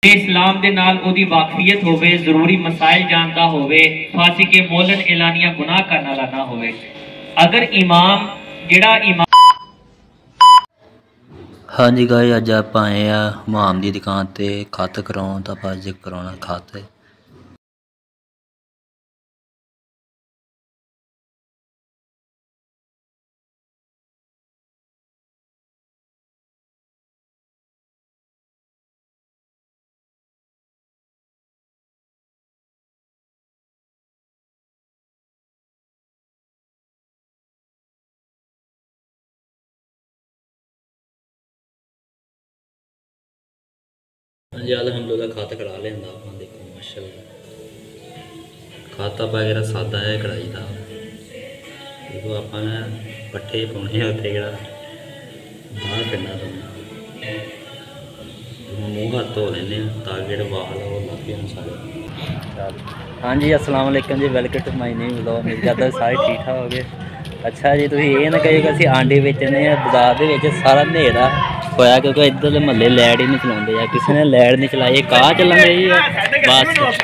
इस्लाम दे नाल ओदी वाकफियत होवे, जरूरी मसाइल जानता होवे, फांसी के मोलन एलानिया गुनाह करने वाला ना होवे। अगर इमाम जेड़ा इमाम हाँ जी गाइस, अज आप आए हमाम की दुकान ते खत कराउण तो आप अज कराउणा खत। हाँ जी, अलहमदुलिल्लाह खत करा लिया आप देखो माशाअल्लाह। खाता वगैरह सादा है कढ़ाई का। देखो आप पट्ठे पाने उत्थे बाहर फिरना मूँह हाथ धो लेने ताकि जो वाल है वो लग गए सारे। हाँ जी, अस्सलाम वालेकुम जी, welcome to my new vlog. मेरी गल सारे ठीक ठाक हो गए। अच्छा जी, तुम ये ना कहो कि असीं आंडे बेचने बाजार के सारा नेरा होया क्योंकि इधर महल्ले लाइट ही नहीं चलाते या किसी ने लाइट नहीं चलाई। कहा चलन रही है बस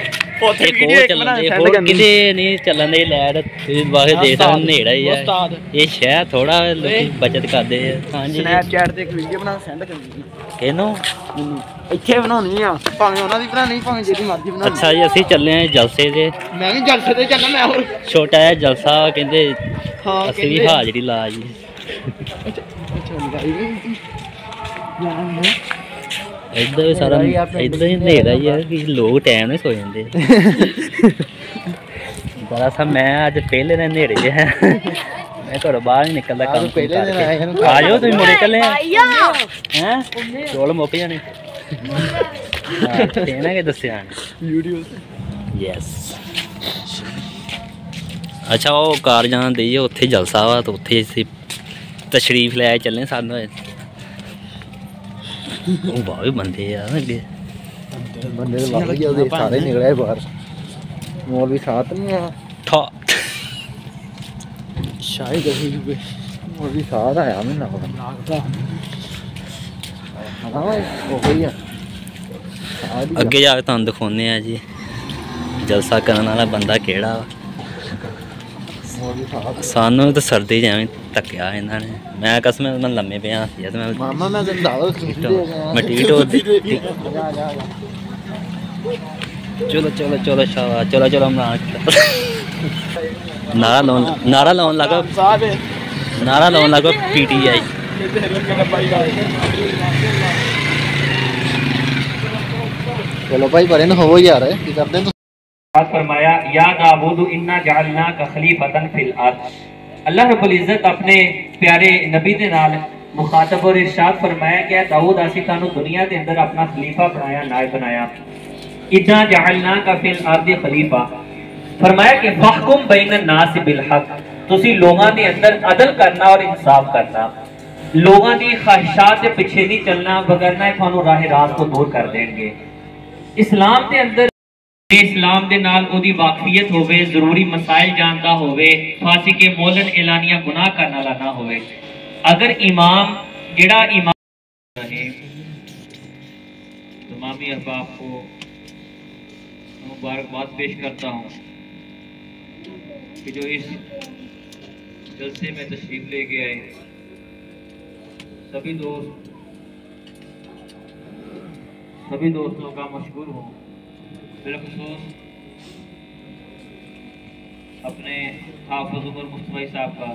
किसी नहीं चलन दी लाइट बस देख सकते नेड़ा ही है। ये शहर थोड़ा बचत करते हैं। हाँ जी, स्नैपचैट ते एक वीडियो बना सेंड करनी किनू ਇੱਥੇ ਬਣਾਉਣੀ ਆ ਭਾਵੇਂ ਉਹਨਾਂ ਦੀ ਬਣਾਣੀ ਭਾਵੇਂ ਜਿਹਦੀ ਮਰਜ਼ੀ ਬਣਾਣੀ। अच्छा जी, ਅਸੀਂ ਚੱਲੇ ਹਾਂ ਜਲਸੇ ਤੇ। ਮੈਂ ਵੀ ਜਲਸੇ ਤੇ ਚੱਲਣਾ। ਮੈਂ ਹੋਰ ਛੋਟਾ ਜਿਹਾ ਜਲਸਾ ਕਹਿੰਦੇ ਹਾਂ ਅਸੀਂ ਵੀ ਹਾਜ਼ਰੀ ਲਾ ਜੀ। ਇੱਧਰ ਸਾਰਾ ਇੱਧਰ ਹੀ ਹਨੇਰਾ ਹੀ ਹੈ ਕਿ ਲੋਕ ਟਾਈਮ ਨਾਲ ਸੋ ਜਾਂਦੇ। ਦਰਅਸਲ ਮੈਂ ਅੱਜ ਪਹਿਲੇ ਦਿਨ ਹਨੇਰੇ 'ਚ ਹੈ, मैं घरों बाहर नहीं निकलता काम पहले दिन आए हैं। आ जाओ तुम मुड़े चले हैं चौल मुक जाने ना के दस्या वीडियो यस। अच्छा वो कार जान दी उत्थे जलसा वा तो उत्थे तशरीफ ले चलने सानू वाह भी बंदे यार अगे बंदे तो सारे निकले बाहर। मोल भी साथ नहीं है शायद भी साथ आया मैं अगे जाके तुम दिखाने जी जलसा करने वाला बंदा केड़ा। सानू तो सर्दी च एवं धक्या इन्होंने। मैं कसम मैं लम्मे पे चलो चलो चलो शाबाश चलो चलो नारा लाउन लगा PTI। चलो भाई बड़े हो यार की करते फरमाया या दाऊद इन्ना जअलनाका खलीफतन फिल अर्द। अल्लाह रब्बुल इज्जत अपने प्यारे नबी दे नाल मुखातब और इरशाद फरमाया कि दाऊद असीं तानू दुनिया के अंदर अपना खलीफा बनाया, नायब बनाया। इन्ना जअलनाका फिल अर्द खलीफा फरमाया कि फहकुम बैनन नास बिल हक, तुसी लोगों के अंदर अदल करना और इंसाफ करना, लोगों की ख्वाहिशात के पीछे नहीं चलना, वगरना थानू राह रास्त को दूर कर देंगे। इस्लाम के अंदर इस्लाम दे नाल ओदी वाकफियत होवे, जरूरी मसाइल जानता होवे, फांसी के मोलन एलानिया गुनाह करने वाला ना होवे। अगर इमाम जेड़ा इमाम तमामी अहबाब को मुबारकबाद पेश करता हूँ कि जो इस जलसे में तशरीफ ले गए सभी दोस्तों का मशहूर हूँ। बिलखसूस अपने हाफिज उमर मुस्तफा साहब का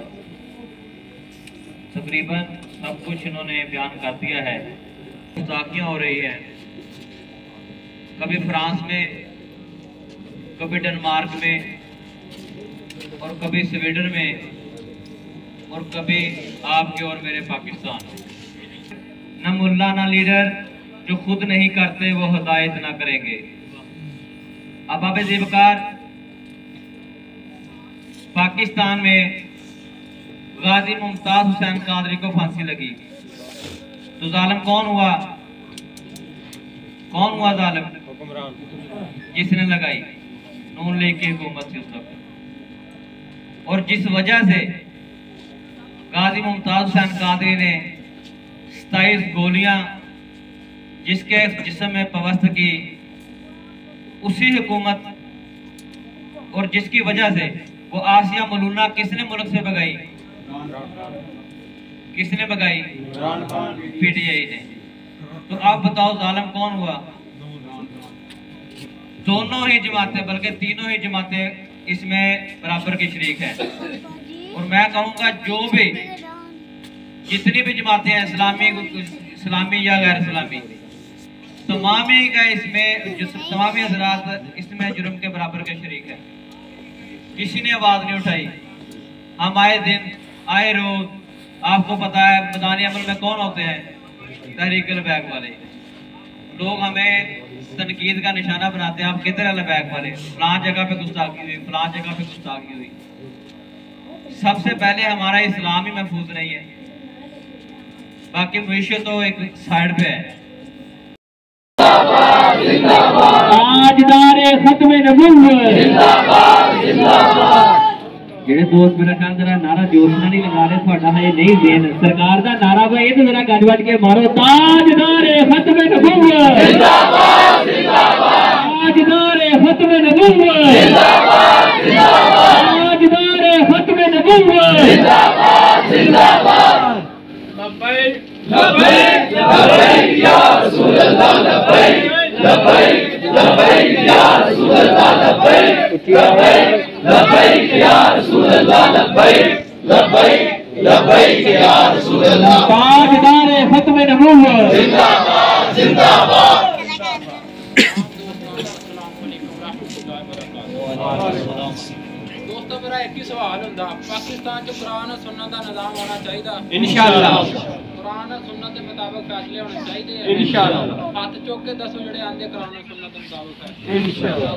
तकरीबन सब कुछ इन्होंने बयान कर दिया है। गुस्ताखियाँ हो रही हैं, कभी फ्रांस में, कभी डेनमार्क में और कभी स्वीडन में और कभी आपके और मेरे पाकिस्तान। न मुल्ला ना लीडर जो खुद नहीं करते वो हिदायत ना करेंगे। अब आप ज़िबकार पाकिस्तान में गाजी मुमताज हुसैन कादरी को फांसी लगी तो जालिम कौन हुआ? कौन हुआ जालिम? हुक्मरान जिसने लगाई नून लीग की हुकूमत थी उस वक्त। और जिस वजह से गाजी मुमताज हुसैन कादरी ने 27 गोलियां जिसके जिस्म में पवस्त की उसी हुकूमत और जिसकी वजह से वो आसिया मलूना किसने मुल्क से भगाई? किसने भगाई? पीटीआई ने। तो आप बताओ जालिम कौन हुआ? दोनों ही जमातें, बल्कि तीनों ही जमातें इसमें बराबर की शरीक है। और मैं कहूँगा जो भी जितनी भी जमातें हैं, इस्लामी या गैर इस्लामी, तमामी का इसमें जो तमामी हजरात इसमें जुर्म के बराबर के शरीक है। किसी ने आवाज नहीं उठाई। हम आए दिन आए रोज, आपको पता है मैदानी अमल में कौन होते हैं? तहरीक लबैक वाले लोग हमें तनकीद का निशाना बनाते हैं। आप किधर है लबैक वाले? फलां जगह पे गुस्ताखी हुई, फलां जगह पे गुस्ताखी हुई। सबसे पहले हमारा इस्लाम ही महफूज नहीं है, बाकी मईशत तो एक साइड पे है। ताजदारे खत्म नबूवत जिंदाबाद जिंदाबाद। जेडे दोस्त मेरा कहन जरा नारा जोर से नहीं लगा रहे, थोड़ा है नहीं देन सरकार दा नारा भाई ये तो जरा गज बज के मारो। ताजदारे खत्म नबूवत जिंदाबाद जिंदाबाद। ताजदारे खत्म नबूवत जिंदाबाद जिंदाबाद। ताजदारे खत्म नबूवत जिंदाबाद जिंदाबाद। लब्बैक लब्बैक लब्बैक या रसूल अल्लाह, लब्बैक लब्बैक लब्बैक या रसूल अल्लाह, लब्बैक लब्बैक लब्बैक या रसूल अल्लाह, लब्बैक लब्बैक लब्बैक या रसूल अल्लाह। ताजदारे खत्म नबूवत जिंदाबाद जिंदाबाद। दोस्तों मेरा एक ही सवाल होता, पाकिस्तान च कुरान और सुन्नत का निजाम होना चाहिए इंशाअल्लाह। कुरान और सुन्नत के मुताबिक फैसले होने चाहिए इंशाअल्लाह। हाथ चुक के दसो जेडे आंदे कुरान और सुन्नत के मुताबिक फैसले इंशाअल्लाह।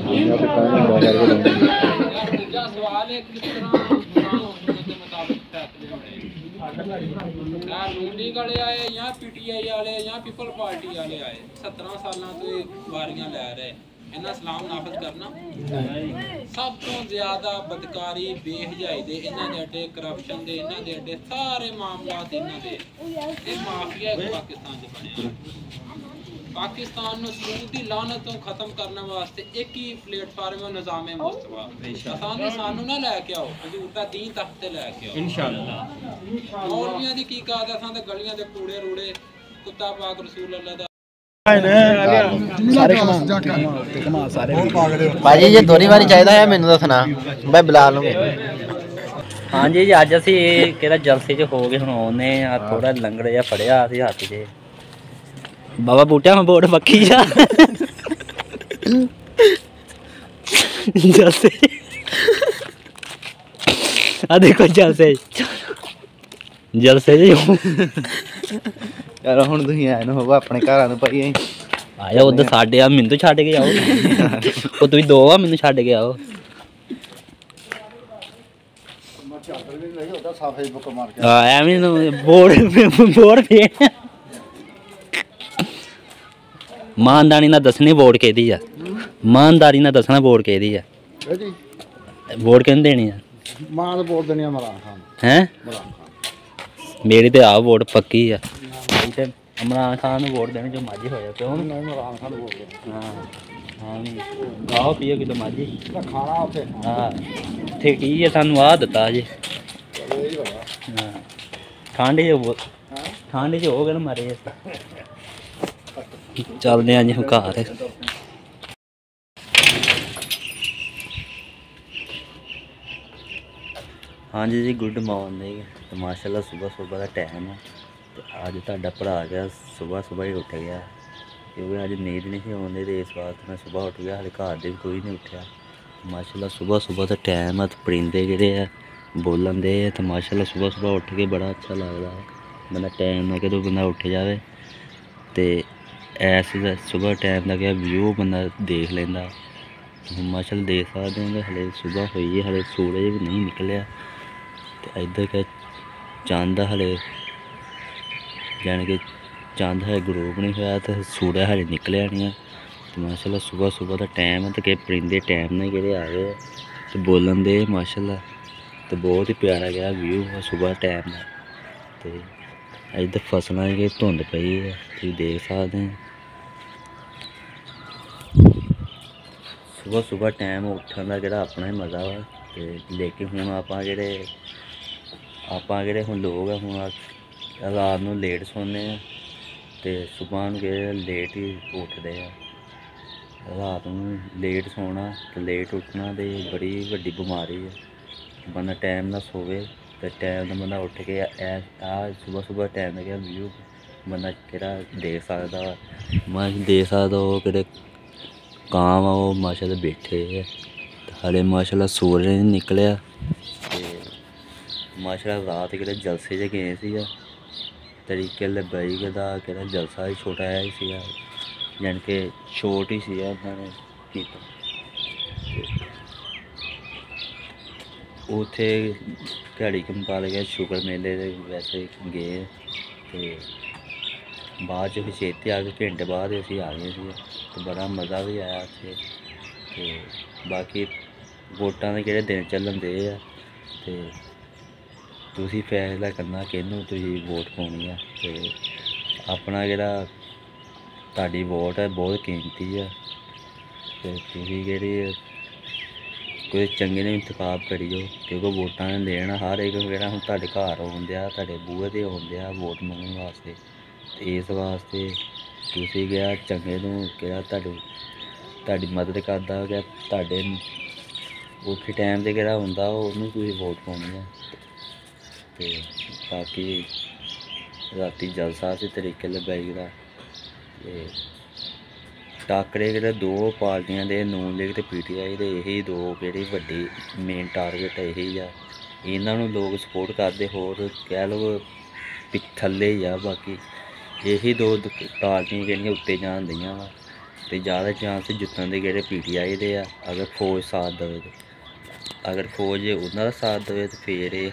दूजा सवाल है किस तरह कुरान और सुन्नत के मुताबिक फैसले होने? यार नून लीग वाले आए या पीटीआई वाले या पीपल पार्टी वाले आए, 17 सालों से वारियां लै रहे, इन्ना इस्लाम नाफज करना सब तो ज्यादा बदकारी बेहजाई दे, इन्हां दे अड्डे करप्शन दे, इन्हां दे अड्डे सारे मामलात इन्हां दे ये माफिया एक पाकिस्तान च बने। पाकिस्तान नूं सूद दी लानत तो खत्म करने वास्ते एक ही प्लेटफार्म है निज़ाम मुस्तफा। असां सानू ना लैके आओ, हजूर दा दीन तख्त ते लैके आओ इंशाअल्लाह। मौलवियां दी की काद, असां ते गलियां दे कूड़े रूड़े कुत्ता पाक रसूल अल्लाह दा भाजी ये दोरी वारी चाहिए है मैनू दसना, मैं बुला लूंगा। हाँ जी अज असी किहड़ा जलसे च हो गए, हुण आने थोड़ा लंगड़ जिहा फड़िया असी हत्थ च। बाबा बूटिया में बोट पक्की जा जलसे आ देखो जलसे जलसे यार हुण तुसीं आए न हो अपने घरां नूं भाई आया उधर साडे आ मैनू छड्ड के आओ ਉਹ ਤੁਸੀਂ ਦੋ ਆ ਮੈਨੂੰ ਛੱਡ ਕੇ ਆਓ। ਐਵੇਂ ਬੋੜ ਫੇਰ ਇਮਾਨਦਾਰੀ ਨਾਲ ਦੱਸਣੀ ਵੋਟ ਕਿਹਦੀ ਆ, ਇਮਾਨਦਾਰੀ ਨਾਲ ਦੱਸਣਾ ਵੋਟ ਕਿਹਦੀ ਆ। ਵੋਟ ਕਿਹਨੂੰ ਦੇਣੀ ਆ? ਮਾਂ ਨੂੰ ਵੋਟ ਦੇਣੀ ਆ ਇਮਰਾਨ ਖਾਨ। ਹੈ ਮੇਰੀ ਤੇ ਆ ਵੋਟ ਪੱਕੀ ਆ, इमरान खान ਨੂੰ ਵੋਟ ਦੇਣੀ ਜੋ ਮਰਜ਼ੀ ਹੋਇਆ। ਕਿਉਂ ਇਮਰਾਨ ਖਾਨ ਵੋਟ ਦੇ? ਹਾਂ ਹਾਂ ਖਾਓ ਪੀਓ ਕਿਤੇ ਮਰਜ਼ੀ ਖਾਣਾ ਉੱਥੇ। ਹਾਂ ਠੀਕ ਹੀ ਹੈ, ਸਾਨੂੰ ਆਹ ਦਿੱਤਾ ਜੀ। ਹਾਂ ਠੰਡ ਚ ਹੋ ਗਏ ਨਾ ਮਾਰੇ। ਚੱਲਦੇ ਆ ਜੀ ਹੁਣ ਘਰ। हाँ जी गुड मॉर्निंग। तो माशाल्लाह सुबह सुबह का टाइम है। तो अज तुहाडा भरा गया सुबह ही उठ गया, क्योंकि अज नींद नहीं सी आउंदी, तो इस वास्ते मैं सुबह उठ गया। हाले घर दे भी कोई नहीं उठा। माशाल्लाह सुबह का टाइम है। तो परिंदे जेह्ड़े है बोलन दे। तो माशाल्लाह सुबह उठ के बड़ा अच्छा लगता है। बंदा टाइम ना कदों बंदा उठ जाए तो ऐसे सुबह टाइम का क्या व्यू बंदा देख लेंदा। माशाल्लाह देख सकते हैं हले सुबह हुई है, हले सूरज भी नहीं निकलिया। तो इधर क्या चंद हले जाने कि चंद है गरूब नहीं होया, तो सूरज हले निकलिया नहीं है। तो माशाल्लाह सुबह का टाइम है। तो कि परिंदे टाइम ने जेह्ड़े आ गए तो बोलन दे माशाल्लाह। तो बहुत ही प्यारा गया व्यू है सुबह टाइम का। तो इधर फसलों की धुंध पई है, तुम देख सकते हैं। ਸੁਬਹ ਸੁਬਹ ਟਾਈਮ ਉੱਠਣ ਦਾ ਜਿਹੜਾ ਆਪਣਾ ਹੀ ਮਜ਼ਾ ਵਾ। ਤੇ ਲੇਕਿਨ ਹੁਣ ਆਪਾਂ ਜਿਹੜੇ ਹੁਣ ਲੋਕ ਆ, ਹੁਣ ਰਾਤ ਨੂੰ ਲੇਟ ਸੌਂਦੇ ਆ ਤੇ ਸੁਬਹ ਨੂੰ ਜਿਹੜੇ ਲੇਟ ਹੀ ਉੱਠਦੇ ਆ। ਰਾਤ ਨੂੰ ਲੇਟ ਸੌਣਾ ਤੇ ਲੇਟ ਉੱਠਣਾ ਤੇ ਬੜੀ ਵੱਡੀ ਬਿਮਾਰੀ ਹੈ। ਬੰਦਾ ਟਾਈਮ ਨਾਲ ਸੋਵੇ ਤੇ ਟਾਈਮ ਨਾਲ ਬੰਦਾ ਉੱਠ ਕੇ ਸੁਬਹ ਸੁਬਹ ਟਾਈਮ ਦਾ ਵਿਊ ਬੰਦਾ ਕਿਹੜਾ ਦੇਖ ਸਕਦਾ ਵਾ। ਮੈਂ ਦੇਖ ਸਕਦਾ ਉਹ ਕਿਹੜੇ ਕਾਂ ਵਾ, ਉਹ ਮਾਸ਼ਾਅੱਲਾ ਬੈਠੇ ਆ। ਹਾਲੇ ਮਾਸ਼ਾਅੱਲਾ ਸੂਰਜ ਨਹੀਂ ਨਿਕਲਿਆ ਤੇ ਮਾਸ਼ਾਅੱਲਾ ਰਾਤ ਕਿਹੜੇ ਜਲਸੇ 'ਚ ਗਏ ਸੀਗਾ। ਤਰੀਕੇ ਲਬਾਈਕ ਦਾ ਕਿਹੜਾ ਜਲਸਾ ਹੀ ਛੋਟਾ ਜਿਹਾ ਹੀ ਸੀਗਾ, ਜਾਣੀ ਕਿ ਛੋਟ ਹੀ ਸੀਗਾ ਉਹਨਾਂ ਨੇ ਕੀਤਾ। ਉੱਥੇ ਦਿਹਾੜੀ ਕੰਪਾ ਲਗਿਆ ਸ਼ੁਕਰ ਮੇਲੇ ਦੇ ਵੈਸੇ ਗਏ ਤੇ ਬਾਅਦ 'ਚ ਫਿਰ ਛੇਤੀ ਆ ਕੇ ਘੰਟੇ ਬਾਅਦ ਅਸੀਂ ਆ ਗਏ ਸੀ ਤੇ ਬੜਾ ਮਜ਼ਾ ਵੀ ਆਇਆ ਉੱਥੇ। ਤੇ ਬਾਕੀ ਵੋਟਾਂ ਦੇ ਕਿਹੜੇ ਦਿਨ ਚੱਲਣ ਦੇ ਆ ਤੇ ਤੁਸੀਂ ਫੈਸਲਾ ਕਰਨਾ ਕਿਹਨੂੰ ਤੁਸੀਂ ਵੋਟ ਪਾਉਣੀ ਆ। ਤੇ ਆਪਣਾ ਜਿਹੜਾ ਤੁਹਾਡੀ ਵੋਟ ਹੈ ਬਹੁਤ ਕੀਮਤੀ ਆ ਤੇ ਤੁਸੀਂ ਜਿਹੜੀ ਕੋਈ ਚੰਗੇ ਨੇ ਇੰਤਖਾਬ ਕਰਿਓ, ਕਿਉਂਕਿ ਵੋਟਾਂ ਨੇ ਦੇਣਾ ਹਰ ਇੱਕ ਜਿਹੜਾ ਹੁਣ ਤੁਹਾਡੇ ਘਰ ਆਉਂਦੇ ਆ, ਤੁਹਾਡੇ ਬੂਹੇ 'ਤੇ ਆਉਂਦੇ ਆ ਵੋਟ ਮੰਗਣ ਵਾਸਤੇ। ਤੇ ਇਸ ਵਾਸਤੇ ਤੁਸੀਂ ਕਿਹਾ ਚੰਗੇ ਨੂੰ ਕਿਹੜਾ ਤੁਹਾਡੀ ਮਦਦ ਕਰਦਾ, ਕਿ ਤੁਹਾਡੇ ਔਖੇ ਟਾਈਮ 'ਤੇ ਕਿਹੜਾ ਹੁੰਦਾ ਉਹਨੂੰ ਤੁਸੀਂ ਵੋਟ ਪਾਉਣੀ ਆ। ਤੇ ਬਾਕੀ ਰਾਤੀ ਜਲਸਾ ਸੀ ਤਰੀਕੇ ਲਬਾਈ ਦਾ ਤੇ ਟਾਕਰੇ ਜਿਹੜੇ ਦੋ ਪਾਰਟੀਆਂ ਦੇ ਨੂਨ ਲੀਗ ਤੇ PTI ਦੇ ਇਹੀ ਦੋ ਕਿਹੜੀ ਵੱਡੀ ਮੇਨ ਟਾਰਗੇਟ ਇਹੀ ਆ। ਇਹਨਾਂ ਨੂੰ ਲੋਕ ਸਪੋਰਟ ਕਰਦੇ, ਹੋਰ ਕਹਿ ਲਓ ਥੱਲੇ ਹੀ ਆ। ਬਾਕੀ ਇਹੀ ਦੋ ਪਾਰਟੀਆਂ ਜਿਹੜੀਆਂ ਉੱਤੇ ਜਾਣ ਦੀਆਂ ਵਾ ਤੇ ਜ਼ਿਆਦਾ ਚਾਂਸ ਜਿੱਤਣ ਦੇ ਜਿਹੜੇ PTI ਦੇ ਆ, ਅਗਰ ਫੌਜ ਸਾਥ ਦੇਵੇ ਤੇ। ਅਗਰ ਫੌਜ ਉਹਨਾਂ ਦਾ ਸਾਥ ਦੇਵੇ ਤਾਂ ਫਿਰ ਇਹ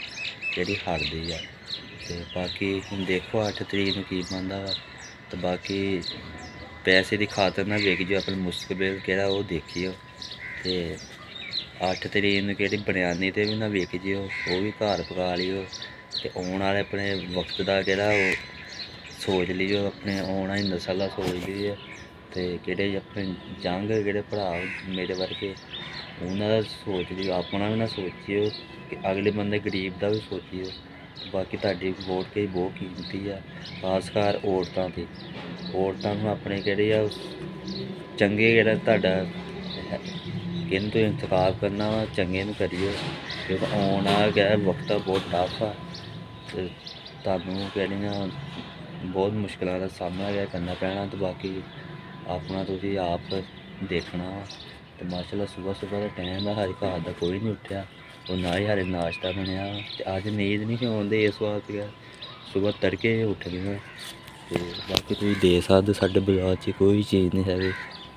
ਹਾਰਦੀ ਆ। ਤੇ ਬਾਕੀ ਹੁਣ ਦੇਖੋ 8 ਤਰੀਕ ਨੂੰ ਕੀ ਬਣਦਾ ਵਾ। ਤੇ ਬਾਕੀ ਪੈਸੇ ਦੀ ਖਾਤਰ ਨਾ ਵੇਖ ਜੋ ਆਪਣਾ ਮੁਸਤਕਬਲ ਕਿਹੜਾ ਉਹ ਦੇਖਿਓ। ਤੇ 8 ਤਰੀਕ ਨੂੰ ਕਿਹੜੀ ਬਰਿਆਨੀ 'ਤੇ ਵੀ ਨਾ ਵੇਖ ਜਿਓ, ਉਹ ਵੀ ਘਰ ਪਕਾ ਲਿਓ। ਤੇ ਆਉਣ ਵਾਲੇ ਆਪਣੇ ਵਕਤ ਦਾ ਕਿਹੜਾ ਉਹ ਸੋਚ ਲਿਓ, ਆਪਣੇ ਆਉਣ ਵਾਲੀ ਨਸਲ ਦਾ ਸੋਚ ਲਿਓ। ਤੇ ਕਿਹੜੇ ਆਪਣੇ ਜੰਗ ਕਿਹੜੇ ਭਰਾ ਮੇਰੇ ਵਰਗੇ ਉਹਨਾਂ ਦਾ ਸੋਚ ਲਿਓ, ਆਪਣਾ ਵੀ ਨਾ ਸੋਚਿਓ ਕਿ ਅਗਲੇ ਬੰਦੇ ਗਰੀਬ ਦਾ ਵੀ ਸੋਚਿਓ। ਬਾਕੀ ਤੁਹਾਡੀ ਵੋਟ ਕਈ ਬਹੁਤ ਕੀਮਤੀ ਆ, ਖਾਸ ਕਰ ਔਰਤਾਂ ਨੂੰ ਆਪਣੇ ਕਿਹੜੇ ਆ ਚੰਗੇ ਜਿਹੜਾ ਤੁਹਾਡਾ ਕਿਹਨੂੰ ਤੁਸੀਂ ਇੰਤਖਾਬ ਕਰਨਾ ਵਾ ਚੰਗੇ ਨੂੰ ਕਰੀਓ, ਕਿਉਂਕਿ ਆਉਣ ਆ ਗਿਆ ਵਕਤ ਬਹੁਤ ਟਫ ਆ ਤੇ ਤੁਹਾਨੂੰ ਕਿਹੜੀਆਂ ਬਹੁਤ ਮੁਸ਼ਕਿਲਾਂ ਦਾ ਸਾਹਮਣਾ ਕਰਨਾ ਪੈਣਾ। ਤੇ ਬਾਕੀ ਆਪਣਾ ਤੁਸੀਂ ਆਪ ਦੇਖਣਾ ਵਾ। ਤੇ ਮਾਸ਼ਾਅੱਲਾ ਸੁਬਹ ਦਾ ਟਾਈਮ ਆ, ਹਜੇ ਘਰ ਦਾ ਕੋਈ ਨਹੀਂ ਉੱਠਿਆ, ਉਹ ਨਾ ਹੀ ਹਾਲੇ ਨਾਸ਼ਤਾ ਬਣਿਆ। ਤੇ ਅੱਜ ਨੀਂਦ ਨਹੀਂ ਸੀ ਆਉਂਦੀ ਇਸ ਵਾਸਤੇ ਸੁਬਹ ਤੜਕੇ ਉੱਠ ਗਏ। ਤੇ ਬਾਕੀ ਤੁਸੀਂ ਦੇਖ ਸਕਦੇ ਸਾਡੇ ਬਾਜ਼ਾਰ 'ਚ ਕੋਈ ਚੀਜ਼ ਨਹੀਂ ਹੈਗੀ।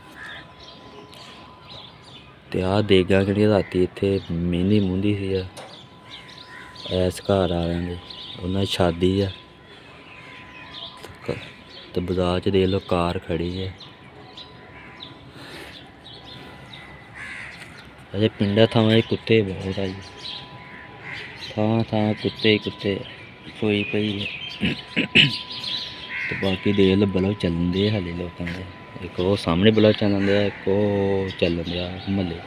ਤੇ ਆਹ ਦੇਗਾ ਜਿਹੜੀ ਰਾਤੀ ਇੱਥੇ ਮਹਿੰਦੀ ਮੁੰਦੀ ਸੀ ਐਸ ਘਰ ਵਾਲਿਆਂ ਦੇ, ਉਹਨਾਂ ਦੀ ਸ਼ਾਦੀ ਆ ਤੇ ਬਾਜ਼ਾਰ 'ਚ ਦੇਖ ਲਓ ਕਾਰ ਖੜੀ ਹੈ। ਅਜੇ ਪਿੰਡਾਂ ਥਾਵਾਂ ਦੇ ਕੁੱਤੇ ਬਹੁਤ ਆ ਜੀ, ਥਾਂ ਕੁੱਤੇ ਸੋਈ ਪਈ ਹੈ। ਤੇ ਬਾਕੀ ਦੇਖ ਲਓ ਬਲਬ ਚੱਲਣ ਦੇ ਹਾਲੇ ਲੋਕਾਂ ਦੇ, ਇੱਕ ਉਹ ਸਾਹਮਣੇ ਬਲਬ ਚੱਲਣ ਦਿਆ, ਇੱਕ ਉਹ ਚੱਲਣ ਦਿਆ ਮਹੱਲੇ।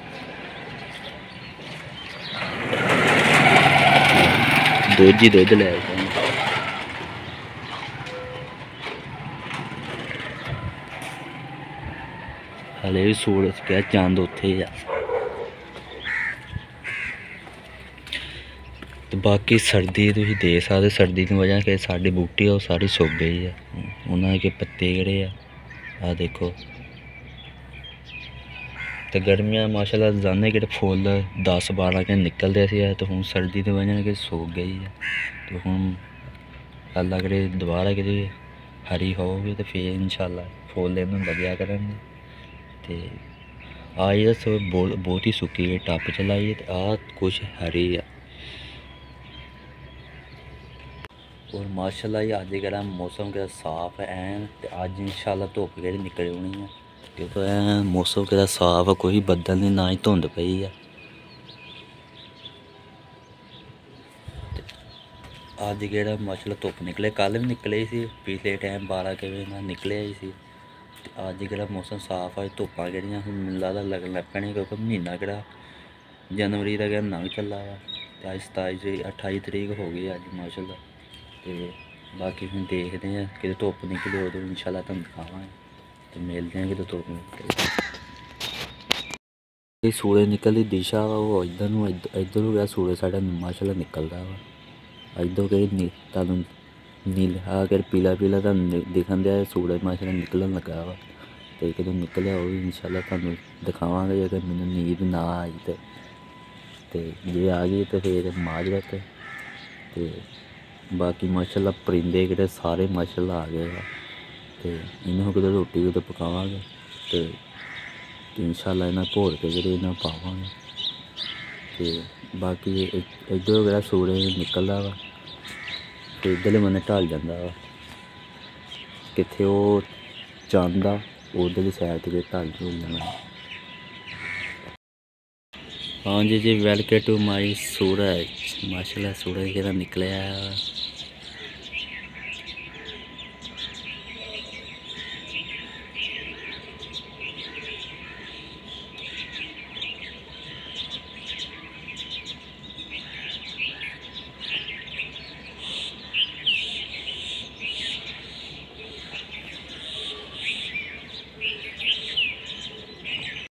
ਦੁੱਧ ਲੈ ਆਏ ਹਾਲੇ ਵੀ ਸੂਰਜ ਕਿਆ ਚੰਦ ਉੱਥੇ ਆ। ਤੇ ਬਾਕੀ ਸਰਦੀ ਤੁਸੀਂ ਦੇਖ ਸਕਦੇ, ਸਰਦੀ ਦੀ ਵਜ੍ਹਾ ਕਿ ਸਾਡੀ ਬੂਟੀ ਉਹ ਸਾਰੀ ਸੁੱਕ ਗਈ ਆ, ਉਹਨਾਂ ਦੇ ਪੱਤੇ ਜਿਹੜੇ ਆ ਦੇਖੋ। ਤੇ ਗਰਮੀਆਂ ਮਾਸ਼ਾਅੱਲਾ ਜਾਨੇ ਕਿਹੜੇ ਫੁੱਲ 10-12 ਘੰਟੇ ਨਿਕਲਦੇ ਸੀ ਤੇ ਹੁਣ ਸਰਦੀ ਦੀ ਵਜ੍ਹਾ ਕਿ ਸੁੱਕ ਗਈ ਆ। ਤੇ ਹੁਣ ਅੱਲਾ ਕਰੇ ਦੁਬਾਰਾ ਕਿਤੇ ਹਰੀ ਹੋਊਗੀ ਤੇ ਫਿਰ ਇਨਸ਼ਾਅੱਲਾ ਫੁੱਲ ਇਹਨੂੰ ਲੱਗਿਆ ਕਰਨਗੇ। ਤੇ ਆਹ ਜਿਹੜਾ ਬਹੁਤ ਹੀ ਸੁੱਕੀ ਟੱਪ ਚਲਾਈ ਤੇ ਆਹ ਕੁਛ ਹਰੀ ਆ। और माशाल्लाह जी अज करा मौसम के साफ है ते अज इंशाल्लाह धुप कि निकल आनी है, क्योंकि मौसम के साफ है, कोई बदल नहीं ना ही धुंध पई है। अज कि माशाल्लाह धुप निकले, कल भी निकले सी पिछले टाइम 12 के बजे निकले ही सी। ਅੱਜ ਕਿਹੜਾ ਮੌਸਮ ਸਾਫ਼ ਆ, ਧੁੱਪਾਂ ਕਿਹੜੀਆਂ ਹੁਣ ਮੈਨੂੰ ਲੱਗਦਾ ਲੱਗਣ ਲੱਗ ਪੈਣੀਆਂ, ਕਿਉਂਕਿ ਮਹੀਨਾ ਕਿਹੜਾ ਜਨਵਰੀ ਦਾ ਕਿਹੜਾ ਲੰਘ ਚੱਲਾ ਵਾ ਤੇ ਅੱਜ 28 ਤਰੀਕ ਹੋ ਗਈ ਅੱਜ ਮਾਸ਼ਾਅੱਲਾ। ਤੇ ਬਾਕੀ ਹੁਣ ਦੇਖਦੇ ਹਾਂ ਕਿਤੇ ਧੁੱਪ ਨਿਕਲੇ ਉਦੋਂ ਇਨਸ਼ਾਅੱਲਾ ਤੁਹਾਨੂੰ ਦਿਖਾਵਾਂਗੇ ਤੇ ਮਿਲਦੇ ਹਾਂ ਕਿਤੇ ਧੁੱਪ ਨਿਕਲੇ। ਇਹ ਸੂਰਜ ਨਿਕਲ ਦੀ ਦਿਸ਼ਾ ਵਾ ਉਹ ਇੱਧਰ ਨੂੰ ਇੱਧਰ ਹੋ ਗਿਆ ਸੂਰਜ ਸਾਡਾ ਮਾਸ਼ਾਅੱਲਾ ਨਿਕਲਦਾ ਵਾ। ਇੱਧਰ ਕਿਹੜੀ ਤੁਹਾਨੂੰ ਨੀਲ ਆ ਕੇ ਪੀਲਾ ਪੀਲਾ ਤੁਹਾਨੂੰ ਦਿਖਣ ਦਿਆ ਸੂਰਜ ਮਾਸ਼ਾਅੱਲਾ ਨਿਕਲਣ ਲੱਗਾ ਵਾ ਤੇ ਕਦੋਂ ਨਿਕਲਿਆ ਉਹ ਵੀ ਇਨਸ਼ਾਅੱਲਾ ਤੁਹਾਨੂੰ ਦਿਖਾਵਾਂਗੇ ਜੇਕਰ ਮੈਨੂੰ ਨੀਂਦ ਨਾ ਆਈ ਤੇ ਜੇ ਆ ਗਈ ਤਾਂ ਫਿਰ ਮਾਜਰਤ ਤੇ ਬਾਕੀ ਮਾਸ਼ਾਅੱਲਾ ਪਰਿੰਦੇ ਕਿਹੜੇ ਸਾਰੇ ਮਾਸ਼ਾਅੱਲਾ ਆ ਗਏ ਆ ਤੇ ਇਹਨੂੰ ਕਿਤੇ ਰੋਟੀ ਕਿਤੇ ਪਕਾਵਾਂਗੇ ਤੇ ਇਨਸ਼ਾਅੱਲਾ ਇਹਨਾਂ ਘੋਲ ਕੇ ਜਿਹੜੇ ਇਹਨਾਂ ਪਾਵਾਂਗੇ ਤੇ ਬਾਕੀ ਇੱਧਰੋਂ ਜਿਹੜਾ ਸੂਰਜ ਨਿਕਲਦਾ ਵਾ ਤੇ ਇੱਧਰਲੇ ਬੰਨੇ ਢਲ ਜਾਂਦਾ ਵਾ ਕਿੱਥੇ ਉਹ ਚੰਦ ਆ ਉਧਰਲੀ ਸਾਈਡ 'ਤੇ ਢਲ ਜਾਣਾ। ਹਾਂਜੀ ਜੀ ਵੈਲਕਮ ਟੂ ਮਾਈ ਸੂਰਜ ਮਾਸ਼ਾਅੱਲਾ ਸੂਰਜ ਜਿਹੜਾ ਨਿਕਲਿਆ